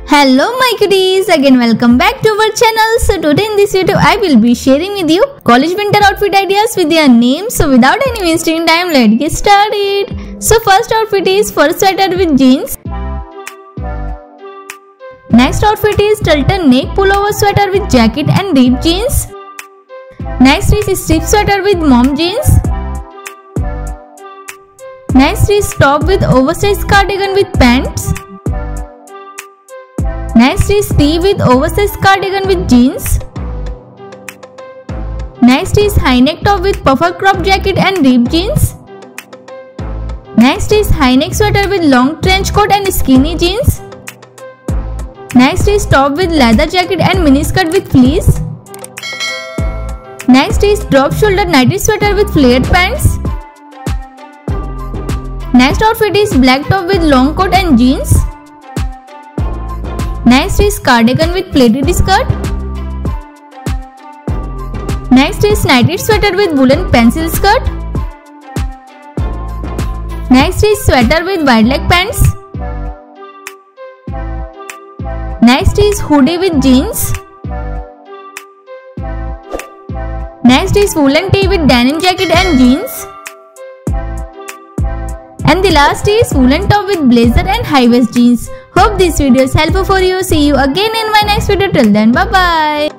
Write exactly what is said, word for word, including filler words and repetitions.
Hello my cuties, again welcome back to our channel. So today in this video I will be sharing with you college winter outfit ideas with their names. So without any wasting time, let's get started. So first outfit is fur sweater with jeans. Next outfit is turtle neck pullover sweater with jacket and ripped jeans. Next is strip sweater with mom jeans. Next is top with oversized cardigan with pants. Next is tee with oversized cardigan with jeans. Next is high neck top with puffer crop jacket and ripped jeans. Next is high neck sweater with long trench coat and skinny jeans. Next is top with leather jacket and miniskirt with fleece. Next is drop shoulder nighty sweater with flared pants. Next outfit is black top with long coat and jeans. Next is cardigan with pleated skirt. Next is knitted sweater with woolen pencil skirt. Next is sweater with wide leg pants. Next is hoodie with jeans. Next is woolen tee with denim jacket and jeans. And the last is woolen top with blazer and high waist jeans. Hope this video is helpful for you. See you again in my next video. Till then, bye bye.